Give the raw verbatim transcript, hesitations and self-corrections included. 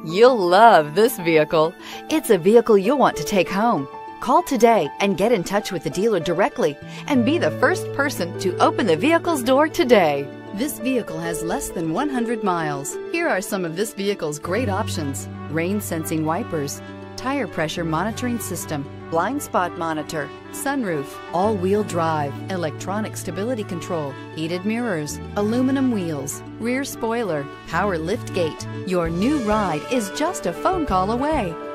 You'll love this vehicle. It's a vehicle you'll want to take home. Call today and get in touch with the dealer directly and be the first person to open the vehicle's door today. This vehicle has less than one hundred miles. Here are some of this vehicle's great options: rain sensing wipers, tire pressure monitoring system, blind spot monitor, sunroof, all-wheel drive, electronic stability control, heated mirrors, aluminum wheels, rear spoiler, power lift gate. Your new ride is just a phone call away.